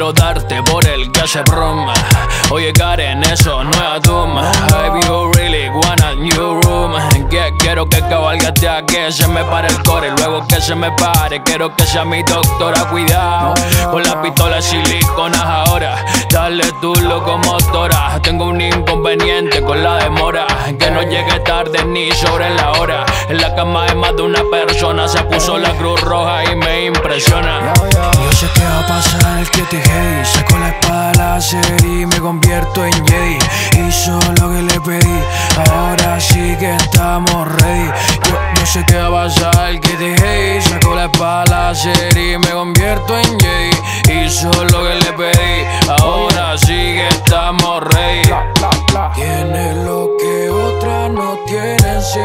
quiero darte por el que hace broma. Oye Karen, eso no es Atum. If you really wanna new room, que quiero que cabalgate a que se me pare el core. Luego que se me pare, quiero que sea mi doctora. Cuidado con las pistolas siliconas ahora. Dale tu locomotora. Tengo un inconveniente con la demora, que no llegue tarde ni sobre la hora. En la cama de más de una persona se puso la Cruz Roja y me impresiona. Yo sé que va a pasar que te Jedi. Saco la espada láser y me convierto en Jedi. Hizo lo que le pedí, ahora sí que estamos ready. Yo sé que va a pasar que te Jedi. Saco la espada láser y me convierto en Jedi. Hizo lo que le pedí, ahora sí que estamos ready. Tiene lo que otras no tienen, sí.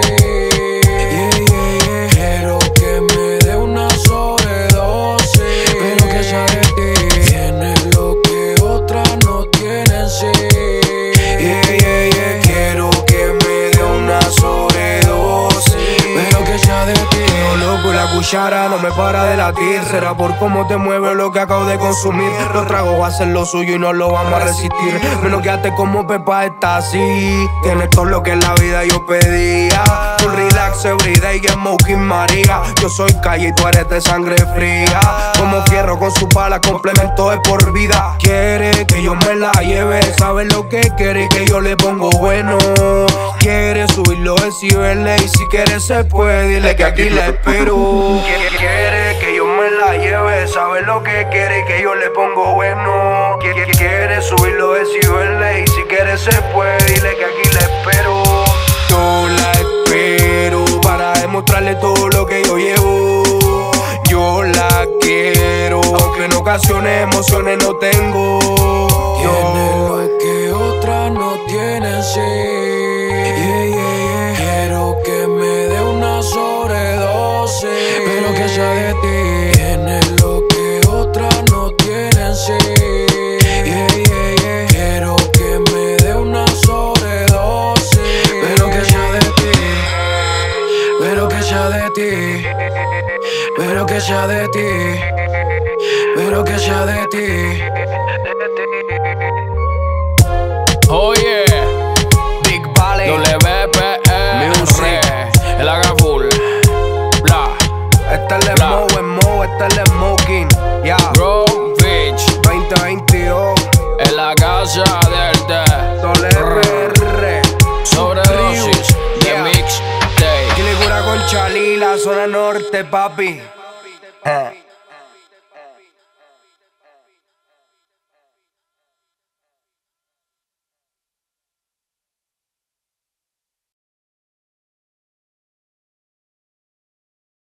Quiero que me dé una sobredosis, pero que sea de ti. Tiene lo que otras no tienen, sí. Quiero que me dé una sobredosis, pero que sea de ti. Loco, la cuchara no me para de latir. Será por cómo te mueve lo que acabo de consumir. Los tragos hacen lo suyo y no lo vamos a resistir. Menos quédate como Pepa está así. Tienes todo lo que en la vida yo pedía. Full relax, everyday y smoking María. Yo soy calle y tú eres de sangre fría. Como fierro con su pala, complemento de por vida. Quiere que yo me la lleve, sabe lo que quiere y que yo le pongo bueno. Quiere subir los decibeles y si quiere se puede, dile que aquí la espero. Quiere que yo me la lleve, sabe lo que quiere y que yo le pongo bueno. Quiere subir los decibeles y si quiere se puede, dile que aquí la espero. Yo la espero para demostrarle todo lo que yo llevo. Yo la quiero, aunque en ocasiones emociones no tengo. Tiene lo que otras no tienen, sí. Quiero que me dé una sobredosis, pero que sea de ti. Tiene lo que otras no tienen, sí. Quiero que me dé una sobredosis, pero que sea de ti. Pero que sea de ti. Pero que sea de ti. Pero que sea de ti. Oye, Big Valley, WPR, Music. el haga full, bla, Esta es bla. el Mo, esta es el Smoking. Ya, Bro, bitch, 2022. en la casa del RR. sobredosis de Yeah. mixtape. Quilicura con Chalí, la zona norte, papi.